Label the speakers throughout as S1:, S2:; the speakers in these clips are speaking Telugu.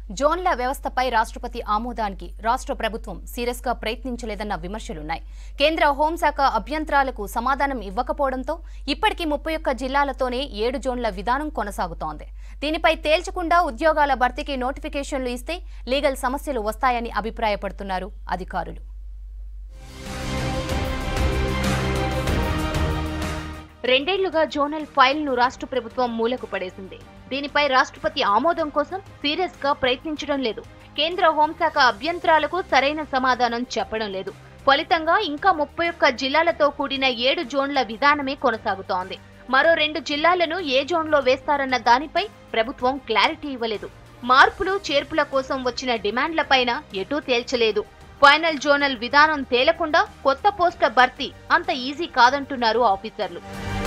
S1: జోన్ల వ్యవస్థపై రాష్ట్రపతి ఆమోదానికి రాష్ట్ర ప్రభుత్వం సీరియస్ గా ప్రయత్నించలేదన్న విమర్శలున్నాయి. కేంద్ర హోంశాఖ అభ్యంతరాలకు సమాధానం ఇవ్వకపోవడంతో ఇప్పటికీ 31 జిల్లాలతోనే 7 జోన్ల విధానం కొనసాగుతోంది. దీనిపై తేల్చకుండా ఉద్యోగాల భర్తీకి నోటిఫికేషన్లు ఇస్తే లీగల్ సమస్యలు వస్తాయని అభిప్రాయపడుతున్నారు అధికారులు. రెండేళ్లుగా జోనల్ ఫైల్ను రాష్ట్ర ప్రభుత్వం మూలకు పడేసింది. దీనిపై రాష్ట్రపతి ఆమోదం కోసం సీరియస్ గా ప్రయత్నించడం లేదు. కేంద్ర హోంశాఖ అభ్యంతరాలకు సరైన సమాధానం చెప్పడం లేదు. ఫలితంగా ఇంకా 31 జిల్లాలతో కూడిన 7 జోన్ల విధానమే కొనసాగుతోంది. మరో 2 జిల్లాలను ఏ జోన్లో వేస్తారన్న దానిపై ప్రభుత్వం క్లారిటీ ఇవ్వలేదు. మార్పులు చేర్పుల కోసం వచ్చిన డిమాండ్లపైన ఎటూ తేల్చలేదు. ఫైనల్ జోనల్ విధానం తేలకుండా కొత్త పోస్టుల భర్తీ అంత ఈజీ కాదంటున్నారు ఆఫీసర్లు.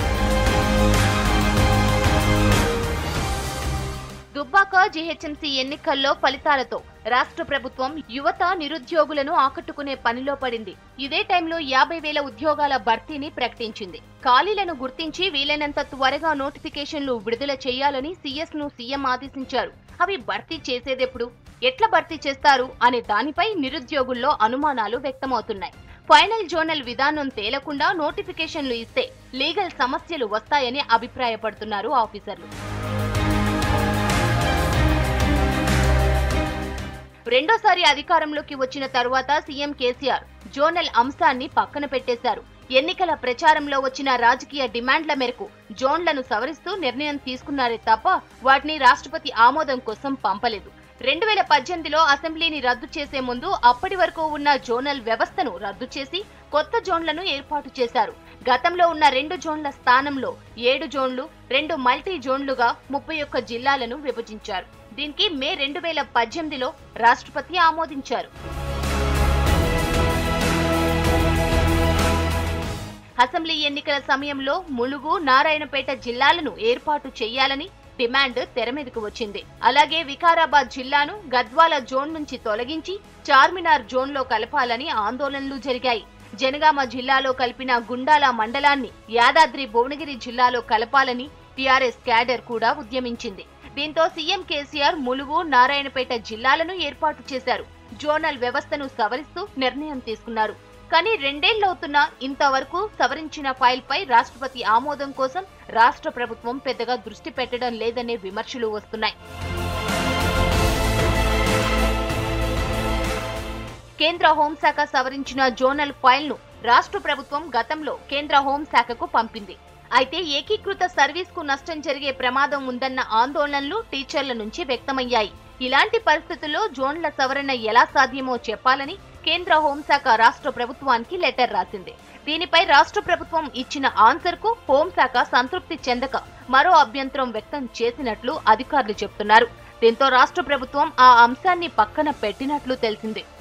S1: దుబ్బాక జీహెచ్ఎంసీ ఎన్నికల్లో ఫలితాలతో రాష్ట్ర ప్రభుత్వం యువత నిరుద్యోగులను ఆకట్టుకునే పనిలో పడింది. ఇదే టైంలో 50,000 ఉద్యోగాల భర్తీని ప్రకటించింది. ఖాళీలను గుర్తించి వీలైనంత త్వరగా నోటిఫికేషన్లు విడుదల చేయాలని సీఎస్ ను సీఎం ఆదేశించారు. అవి భర్తీ చేసేదెప్పుడు, ఎట్లా భర్తీ చేస్తారు అనే దానిపై నిరుద్యోగుల్లో అనుమానాలు వ్యక్తమవుతున్నాయి. ఫైనల్ జోనల్ విధానం తేలకుండా నోటిఫికేషన్లు ఇస్తే లీగల్ సమస్యలు వస్తాయని అభిప్రాయపడుతున్నారు ఆఫీసర్లు. రెండోసారి అధికారంలోకి వచ్చిన తరువాత సీఎం కేసీఆర్ జోనల్ అంశాన్ని పక్కన పెట్టేశారు. ఎన్నికల ప్రచారంలో వచ్చిన రాజకీయ డిమాండ్ల మేరకు జోన్లను సవరిస్తూ నిర్ణయం తీసుకున్నారే తప్ప వాటిని రాష్ట్రపతి ఆమోదం కోసం పంపలేదు. 2018లో అసెంబ్లీని రద్దు చేసే ముందు అప్పటి వరకు ఉన్న జోనల్ వ్యవస్థను రద్దు చేసి కొత్త జోన్లను ఏర్పాటు చేశారు. గతంలో ఉన్న 2 జోన్ల స్థానంలో 7 జోన్లు, 2 మల్టీ జోన్లుగా 31 జిల్లాలను విభజించారు. దీనికి మే 2018లో రాష్ట్రపతి ఆమోదించారు. అసెంబ్లీ ఎన్నికల సమయంలో ములుగు, నారాయణపేట జిల్లాలను ఏర్పాటు చేయాలని డిమాండ్ తెరమీదకు వచ్చింది. అలాగే వికారాబాద్ జిల్లాను గద్వాల జోన్ నుంచి తొలగించి చార్మినార్ జోన్లో కలపాలని ఆందోళనలు జరిగాయి. జనగామ జిల్లాలో కలిపిన గుండాల మండలాన్ని యాదాద్రి భువనగిరి జిల్లాలో కలపాలని టీఆర్ఎస్ క్యాడర్ కూడా ఉద్యమించింది. దీంతో సీఎం కేసీఆర్ ములుగు, నారాయణపేట జిల్లాలను ఏర్పాటు చేశారు. జోనల్ వ్యవస్థను సవరిస్తూ నిర్ణయం తీసుకున్నారు. కానీ 2 ఏళ్లవుతున్నా ఇంతవరకు సవరించిన ఫైల్పై రాష్ట్రపతి ఆమోదం కోసం రాష్ట్ర ప్రభుత్వం పెద్దగా దృష్టి పెట్టడం లేదనే విమర్శలు వస్తున్నాయి. కేంద్ర హోంశాఖ సవరించిన జోనల్ ఫైల్ను రాష్ట్ర ప్రభుత్వం గతంలో కేంద్ర హోంశాఖకు పంపింది. అయితే ఏకీకృత సర్వీస్కు నష్టం జరిగే ప్రమాదం ఉందన్న ఆందోళనలు టీచర్ల నుంచి వ్యక్తమయ్యాయి. ఇలాంటి పరిస్థితుల్లో జోన్ల సవరణ ఎలా సాధ్యమో చెప్పాలని కేంద్ర హోంశాఖ రాష్ట్ర ప్రభుత్వానికి లెటర్ రాసింది. దీనిపై రాష్ట్ర ప్రభుత్వం ఇచ్చిన ఆన్సర్కు హోంశాఖ సంతృప్తి చెందక మరో అభ్యంతరం వ్యక్తం చేసినట్లు అధికారులు చెబుతున్నారు. దీంతో రాష్ట్ర ప్రభుత్వం ఆ అంశాన్ని పక్కన పెట్టినట్లు తెలిసింది.